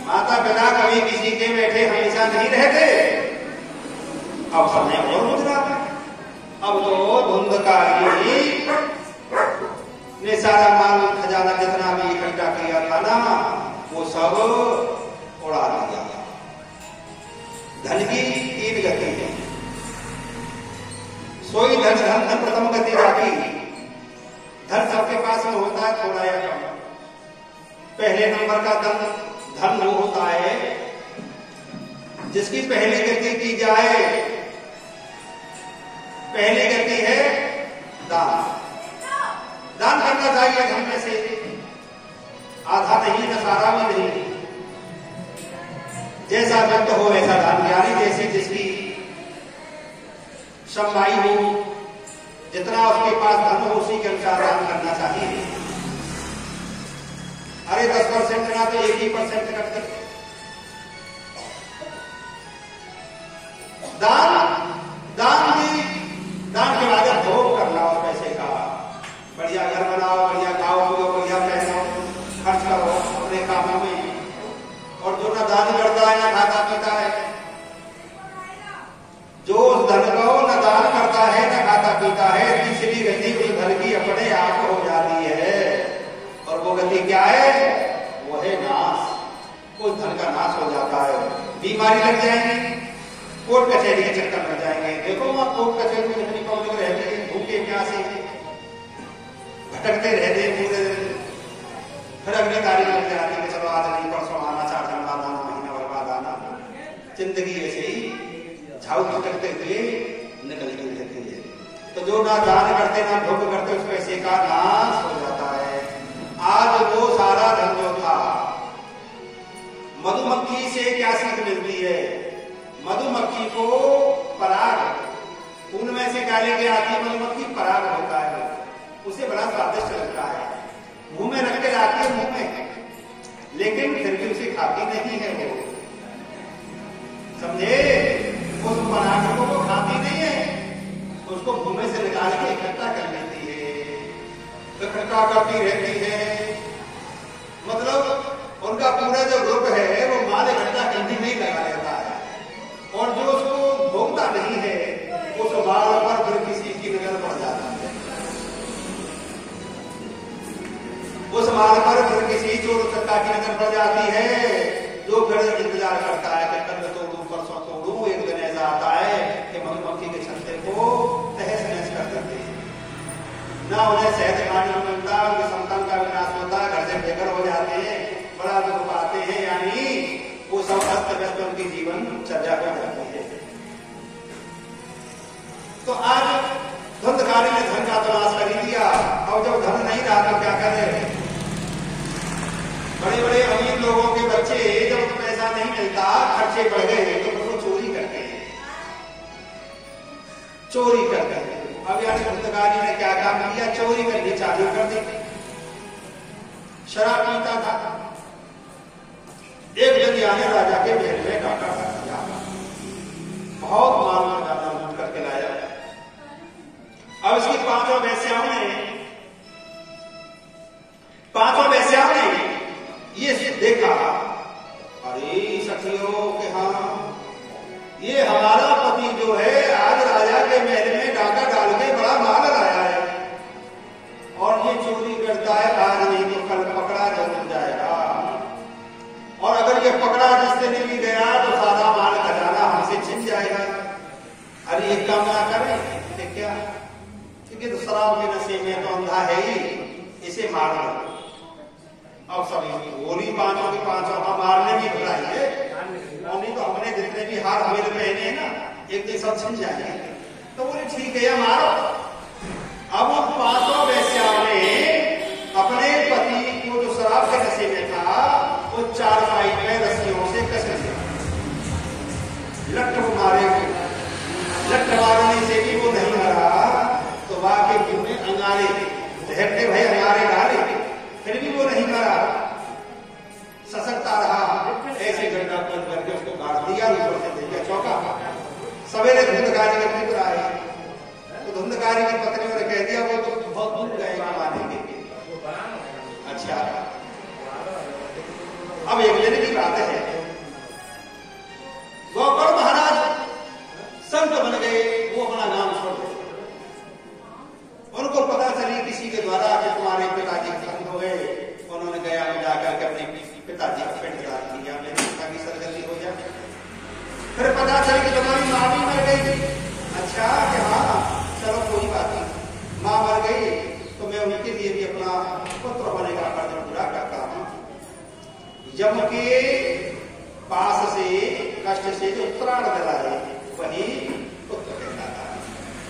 माता पिता कभी किसी के बैठे हमेशा नहीं रहते। अब समय और गुजरा, अब तो धुंधकारी ने सारा माल खजाना जितना भी इकट्ठा किया था ना वो सब उड़ा दिया। धन की तीन गति है, सोई धन धन धन प्रथम गति जाती। धन सबके पास में होता है थोड़ा या कम। पहले नंबर का धन वो होता है जिसकी पहली गति की जाए। पहली गति है दान। दान करना चाहिए धन में से, आधा नहीं न सारा भी नहीं। जैसा व्यक्त हो वैसा दान, यानी जैसी जिसकी क्षमताई हो, जितना उसके पास धन हो उसी के अनुसार दान करना चाहिए। अरे 10% ना तो 1% करते। दान के बाद भोग कर लाओ पैसे का, बढ़िया घर बनाओ, बढ़िया खाओ पियो, बढ़िया पहनो, खर्च करो अपने कामों में। और जो ना दान करता है ना खाता पीता है, जो उस धन को न दान करता है न खाता पीता है, तीसरी गति उस धन की अपने आप हो जाती है। और वो गति क्या है? वो है नाश। उस धन का नाश हो जाता है। बीमारी लग जाएगी, कोर्ट कचहरी के चक्कर लग जाएंगे। देखो वहां कोर्ट कचहरी में कितनी पब्लिक रहती है, भूखे प्यासे भटकते रहते हैं पूरे दिन। फिर अगली तारीख लग जाती है, चलो आज नहीं परसों आना, 4 दिन बाद आना, महीना भर बाद आना। जिंदगी ऐसे ही झाऊ भटकते हुए निकलती रहती है। तो जो ना दान करते ना भोग करते उस पैसे का नाश हो जाता है। आज वो सारा धन जो था, मधुमक्खी से क्या सीख मिलती है? मधुमक्खी को पराग फूल में से क्या लेके आती है? मधुमक्खी पराग होता है, उसे बड़ा स्वादिष्ट लगता है, मुंह में रख के लाती है मुंह में, लेकिन फिर भी उसे खाती नहीं है वो, समझे? उस पराग को वो खाती नहीं है, उसको मुंह में से निकाल के इकट्ठा कर लेती है, इकट्ठा करती रहती है। मतलब उनका पूरा जो ग्रुप है वो माल इकट्ठा करने में ही लगा रहता है। और जो उसको भोगता नहीं है उस माल पर फिर किसी की नजर पड़ जाती है, उस माल पर फिर किसी चोर चक्का की नजर पड़ जाती है, जो फिर इंतजार करता है कि कल तोड़ू परसों तोड़ू। एक दिन ऐसा आता है कि मधुमक्खी के छत्ते को तहस नहस कर देते हैं, ना उन्हें सेहत पानी मिलता, उनकी संतान का विनाश होता, घर से बेघर हो जाते हैं, बड़ा दुख पाते हैं। यानी वो सब अस्त व्यस्त उनकी जीवन चर्या हो जाती है। तो आज धुंधकारी ने धन का तलाश कर ही दिया। और जब धन नहीं रहा तो क्या करें? बड़े बड़े अमीर लोगों के बच्चे जब पैसा नहीं मिलता, खर्चे बढ़ गए तो उसको चोरी करते हैं, चोरी करते हैं। अब यानी धुंधकारी ने क्या काम किया? चोरी करनी चालू कर दी। शराब पीता था, एक दिन आने राजा के महल में डाका कर दिया, बहुत माल खजाना लूट करके लाया। अब इसकी पांचों वेश्याओं ने ये देखा, अरे सखियों के हाँ, ये हमारा पति जो है आज राजा के महल में डाका डाल के बड़ा माल लाया है, और ये चोरी करता है, आज नहीं तो कल पकड़ा जरूर जाएगा। और अगर ये पकड़ा जिस दिन भी गया तो सारा माल खजाना हमसे छिन जाएगा। अरे एक काम ना करें क्या? क्योंकि तो शराब के नशे में तो अंधा है ही, इसे मार दो। अब सभी गोली पांचों की पांचों का मारने की भलाई है, और नहीं तो हमने जितने भी हार हमें पहने हैं ना, एक दिन सब छिन जाएंगे। तो बोले ठीक है या मारो। अब उन पांचों वेश्याओं ने अपने पति को जो शराब के नशे में था वो चारपाई में रस्सियों से कस दिया। लठ मारने से भी वो नहीं मरा तो वाकई मुंह में अंगारे ठहरते भाई अंगारे डाले, फिर भी वो नहीं मरा, ससकता रहा। ऐसे गड्ढा खोद करके उसको काट दिया, ऊपर से दे दिया चौका। सवेरे धुंधकारी के पुत्र आए तो धुंधकारी की पत्नियों ने कह दिया वो तो बहुत दूर गए कमाने के। अच्छा, अब एक दिन की बात है, पिताजी का पिंडदान किया, मेरे पिता की सरगर्मी हो जाए। फिर पता चला कि तुम्हारी माँ भी मर गई। अच्छा कि हाँ चलो कोई बात नहीं, माँ मर गई तो मैं उनके लिए भी अपना पुत्र होने का कर्ज पूरा करता हूँ। यम के पास से कष्ट से जो त्राण दिलाए वही पुत्र कहलाता है।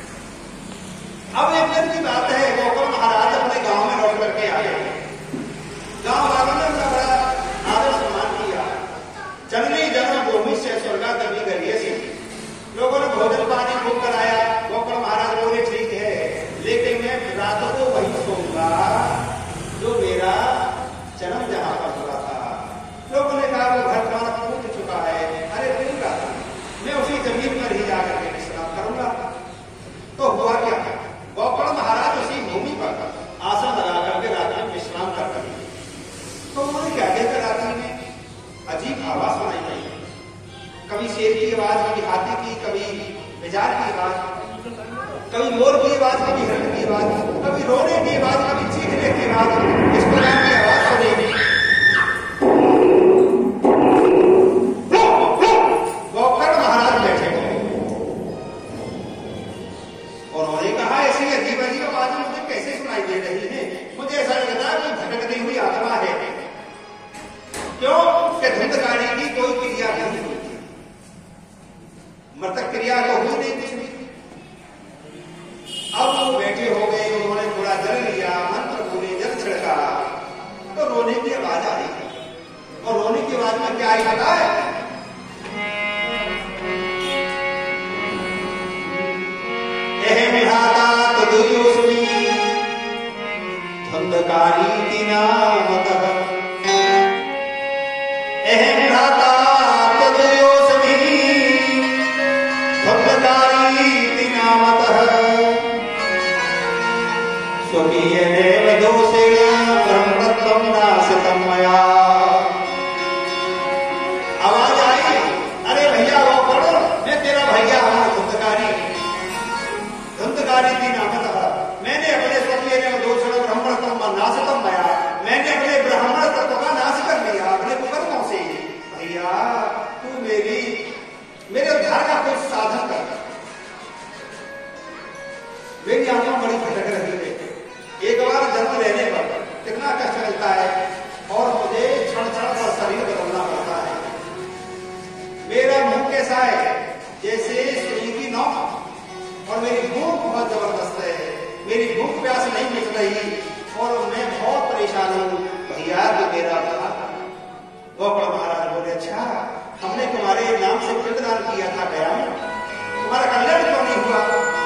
अब एक दिन की बात है, गोकुल महाराज अपने गांव में लौट करके आए। गांव वालों ने उनका बड़ा आदर सम्मान किया। जननी जन्मभूमि से स्वर्गादपि गरीय से लोगों ने भोजन पानी खूब कराया। गोकुल महाराज बोले ठीक है, लेकिन मैं रात को वही सोऊंगा जो मेरा जन्म जहां पर हुआ था। लोगों ने कहा वो घर तुम्हारा टूट चुका है। अरे कोई बात नहीं, मैं उसी जमीन पर ही जाकर के विश्राम करूंगा। तो हुआ क्या, गोकुल महाराज उसी भूमि पर आसन लगा करके रात में विश्राम कर रहे थे। तो उन्होंने क्या कहकर रात्रि में अजीब आवाज सुनाई पड़ी। कभी शेर की आवाज, कभी हाथी की, कभी बिजार की आवाज, कभी मोर की आवाज, कभी हिरण की आवाज, कभी रोने की आवाज, कभी चीखने की आवाज। इस प्रकार की आवाज सुनी। गोकर्ण महाराज बैठे हुए, उन्होंने कहा ऐसी अजीब अजीब आवाज मुझे कैसे सुनाई दे रही है? मुझे ऐसा लगता है कि भटकती हुई आत्मा है। क्यों कि धुंधकारी की कोई क्रिया नहीं होती, मृतक क्रिया तो हुई नहीं कुछ भी। अब वो बैठे हो गए, उन्होंने थोड़ा जल लिया, मंत्र बोले, जल छिड़का तो रोने की आवाज आ रही है। और रोने की आवाज में क्या आई पता है? धुंधकारी नामतः अहम भ्राता तदयोस्मि धुंधकारी नामतः स्वकीयेन दोषेण ब्रह्मत्वं नाशितं मया। आवाज आई, अरे भैया वो पढ़ो, मैं तेरा भैया हूं धुंधकारी। धुंधकारी नामतः मैंने अपने स्वकीय दोषेण ब्रह्मत्वं नाशितं मया, मैंने अपने ब्राह्मण तत्व का नाश कर लिया अपने कुकर्मों से। भैया तू मेरे उद्धार का कुछ साधन कर। मेरी आत्मा बड़ी भटक रही है। एक बार जन्म लेने पर कितना कष्ट मिलता है और मुझे क्षण क्षण पर शरीर बदलना पड़ता है। मेरा मुंह कैसा है, जैसे सुई की नोक, और मेरी भूख बहुत जबरदस्त है। मेरी भूख प्यास नहीं मिट रही और मैं बहुत परेशान हूं। भैया तो मेरा गोकुल महाराज बोले अच्छा हमने तुम्हारे नाम से पिंडदान किया था गया में, तुम्हारा कल्याण क्यों नहीं हुआ?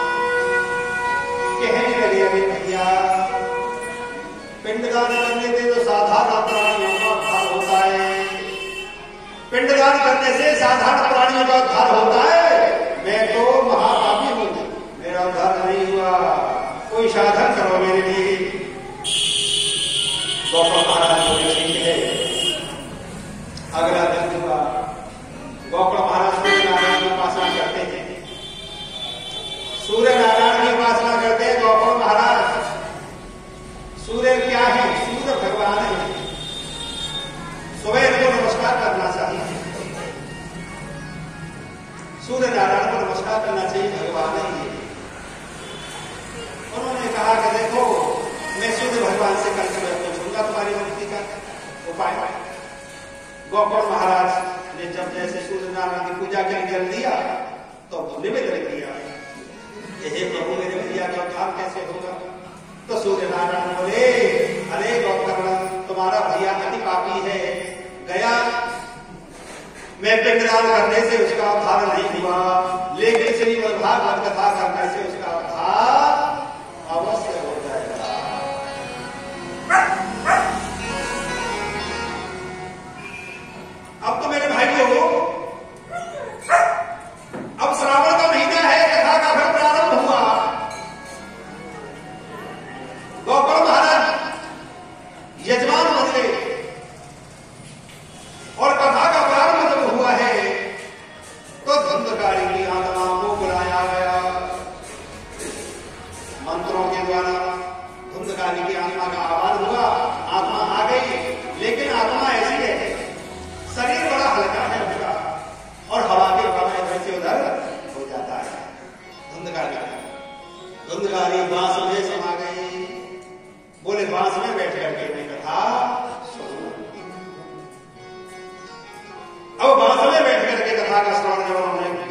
कहने लगे अरे भैया पिंडदान करने से तो साधारण प्राणियों का उद्धार होता है। पिंडदान करने से साधारण प्राणियों का उद्धार होता है। मैं तो महापापी हूं, मेरा उद्धार नहीं हुआ, कोई साधन करो मेरे लिए। गोकुल महाराज बोले ठीक है। अगला दिन हुआ, गोकुल महाराज सूर्य नारायण की उपासना करते थे। सूर्य नारायण की उपासना करते हैं गोकुल महाराज। सूर्य क्या है? सूर्य भगवान है। सुबह इनको नमस्कार करना चाहिए, सूर्य नारायण को नमस्कार करना चाहिए, भगवान है। उन्होंने कहा कि देखो मैं सूर्य भगवान से कल सुबह पूछूंगा तुम्हारी मुक्ति का उपाय। गोकुल महाराज ने जब जैसे सूर्य नारायण की पूजा के लिए जल दिया तो निवेदन किया, हे प्रभु मेरे भैया का उद्धार कैसे होगा? तो सूर्य नारायण बोले अरे गोकर्ण तुम्हारा भैया अति पापी है, गया मैं पिंडदान करने से उसका उद्धार नहीं हुआ, लेकिन श्रीमद् भागवत कथा करने से उसका उद्धार अवश्य हो जाएगा। अब तो मेरे भाइयों अब श्रावण का महीना है, कथा का फिर प्रारंभ हुआ। गोकुल महाराज यजमान बन गए और कथा का प्रारंभ जब हुआ है तो धुंधकारी की आत्मा को बुलाया गया। पर जब उन्होंने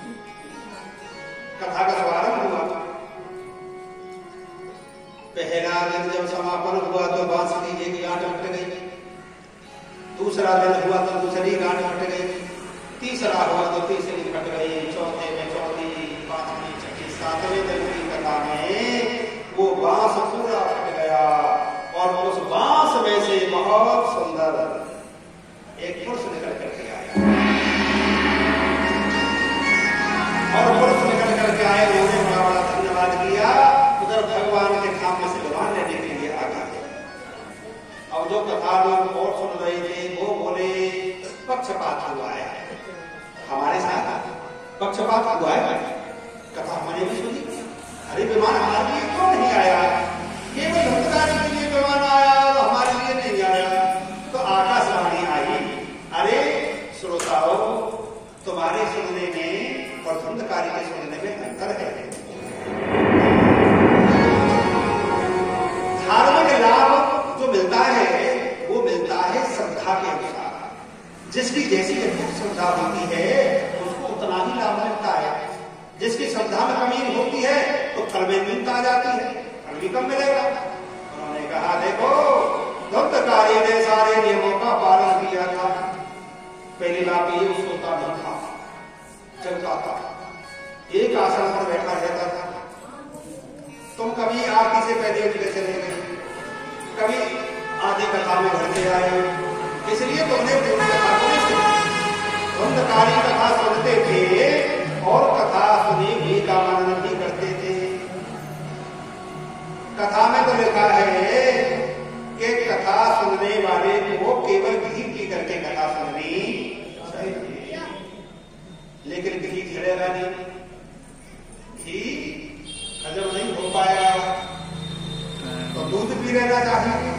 कथा का शुभारंभ हुआ, पहला दिन जब समापन हुआ तो बांसुरी एक गांठ फट गई, दूसरा दिन हुआ तो दूसरी गांठ फट गई, तीसरा हुआ तो तीसरी फट गई, चौथे में चौथी, पांचवी, छठी, सातवें दिन की कथा में वो बांस पूरा फट गया और उस बांस में से बहुत सुंदर एक पुरुष निकल करके आया। और पुरुष निकल करके आए, उन्होंने बड़ा बड़ा धन्यवाद किया। उधर भगवान के धाम में से भगवान लेने के लिए आ गए। अब जो कथा लोग और सुन रहे थे वो बोले पक्षपात हुआ है, हमारे साथ पक्षपात हुआ है, कथा हमने भी सुनी, अरे विमान हमारे लिए क्यों नहीं आया, केवल धर्मदारी के लिए विमान आया और हमारे लिए नहीं आया। तो आकाशवाणी आई, अरे श्रोताओं, तुम्हारे सुनने में और धुंधकारी के सुनने में अंतर है। धार्मिक लाभ जो मिलता है वो मिलता है श्रद्धा के अनुसार, जिसकी जैसी श्रद्धा होती है उसको उतना ही लाभ मिलता है। जिसकी श्रद्धा में कमी होती है तो फल में न्यूनता आ जाती है, फल भी कम मिलेगा। उन्होंने कहा देखो, धुंधकारी ने सारे नियमों का पालन किया था। पहली बात ये, सोता नहीं था, जगता था, एक आसन पर बैठा रहता था। तुम कभी आरती से पहले उठ के चले गए, कभी आधी कथा में घर से आए, इसलिए तुमने कथा को नहीं सुनी। धुंधकारी कथा सुनते थे और कथा सुनी भी का मनन भी करते थे। कथा में तो लिखा है कि कथा सुनने वाले को केवल घी पी करके कथा सुननी चाहिए, लेकिन घी झड़ेगा नहीं, घी हजम नहीं हो पाएगा तो दूध पी लेना चाहिए।